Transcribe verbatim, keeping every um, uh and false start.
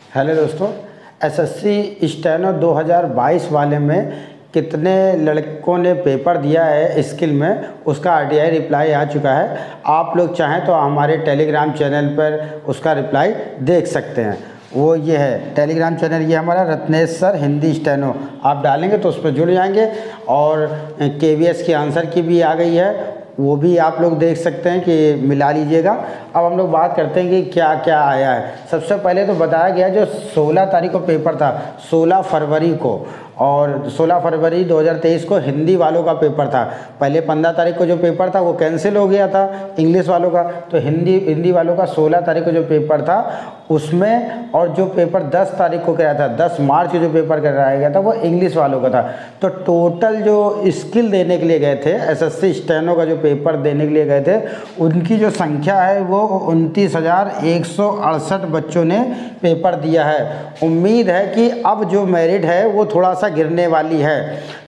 Hello दोस्तों, SSC steno दो हज़ार बाईस वाले में कितने लड़कों ने पेपर दिया है स्किल में, उसका आरटीआई रिप्लाई आ चुका है। आप लोग चाहें तो हमारे टेलीग्राम चैनल पर उसका रिप्लाई देख सकते हैं। वो ये है टेलीग्राम चैनल, ये हमारा रत्नेश सर हिंदी स्टेनो। आप डालेंगे तो उस पर जुड़ जाएंगे। और केवीएस की आंसर की भी आ गई है, वो भी आप लोग देख सकते हैं कि मिला लीजिएगा। अब हम लोग बात करते हैं कि क्या क्या आया है। सबसे पहले तो बताया गया जो सोलह तारीख को पेपर था, सोलह फरवरी को, और सोलह फरवरी दो हज़ार तेईस को हिंदी वालों का पेपर था। पहले पंद्रह तारीख को जो पेपर था वो कैंसिल हो गया था इंग्लिश वालों का, तो हिंदी हिंदी वालों का सोलह तारीख को जो पेपर था उसमें, और जो पेपर दस तारीख को कराया था, दस मार्च को जो पेपर कराया गया था वो इंग्लिश वालों का था। तो टोटल जो स्किल देने के लिए गए थे, एसएससी स्टेनो का जो पेपर देने के लिए गए थे, उनकी जो संख्या है वो उनतीस हज़ार एक सौ अड़सठ बच्चों ने पेपर दिया है। उम्मीद है कि अब जो मेरिट है वो थोड़ा सा गिरने वाली है।